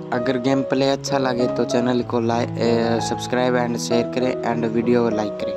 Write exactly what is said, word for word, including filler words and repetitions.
अगर game play अच्छा लगे तो चैनल को लाइक सब्सक्राइब एंड शेयर करें एंड वीडियो को लाइक करें।